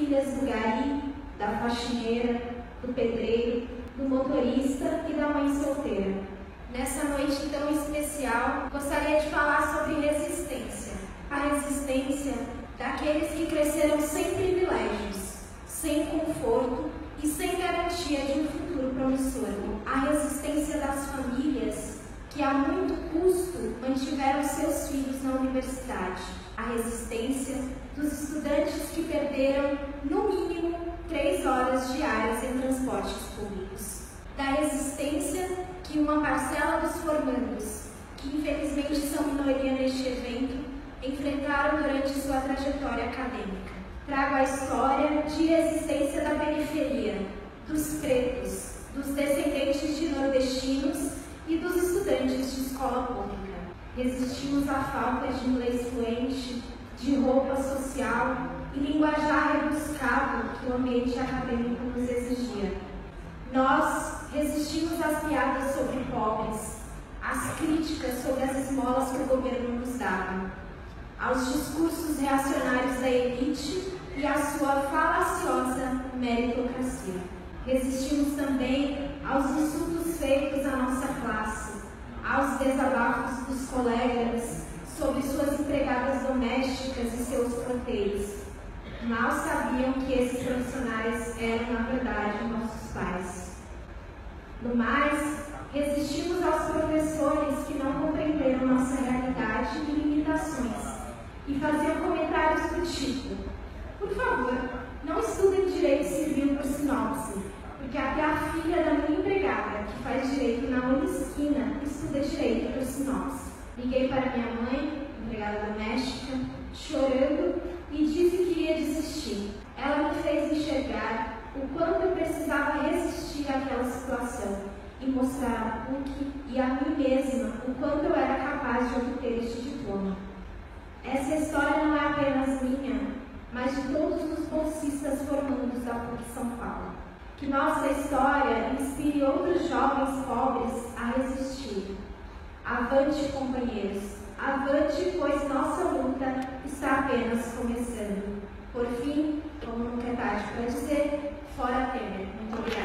filhas do gari, da faxineira, do pedreiro, do motorista e da mãe solteira. Nessa noite tão especial, gostaria de falar sobre resistência. A resistência daqueles que cresceram sem privilégios, sem conforto e sem garantia de um futuro promissor. A resistência das famílias que a muito custo mantiveram seus filhos na universidade. A resistência dos estudantes que perderam, no mínimo, 3 horas diárias em transportes públicos. Da resistência que uma parcela dos formandos, que infelizmente são minoria neste evento, enfrentaram durante sua trajetória acadêmica. Trago a história de resistência da periferia, dos pretos, dos descendentes de nordestinos e dos estudantes de escola pública. Resistimos à falta de inglês fluente, de roupa social e linguajar rebuscado que o ambiente acadêmico nos exigia. Nós resistimos às piadas sobre pobres, às críticas sobre as esmolas que o governo nos dava, aos discursos reacionários da elite e à sua falaciosa meritocracia. Resistimos também aos insultos feitos à nossa classe, aos desabafos dos colegas sobre suas empregadas domésticas e seus planteios. Mal sabiam que esses profissionais eram, na verdade, nossos pais. No mais, resistimos aos professores que não compreenderam nossa realidade e limitações e faziam comentários do tipo: por favor, não estudem direito civil por sinopse, porque até a filha da minha empregada, que faz direito na Unisquina, estuda direito por sinopse. Liguei para minha mãe, empregada doméstica, chorando, e disse que ia desistir. Ela me fez enxergar o quanto eu precisava resistir àquela situação e mostrar a PUC e a mim mesma o quanto eu era capaz de obter este diploma. Essa história não é apenas minha, mas de todos os bolsistas formandos da PUC São Paulo. Que nossa história inspire outros jovens pobres a resistir. Avante, companheiros! Avante, pois nossa luta está apenas começando. Por fim, como nunca é tarde para dizer, fora Temer. Muito obrigada.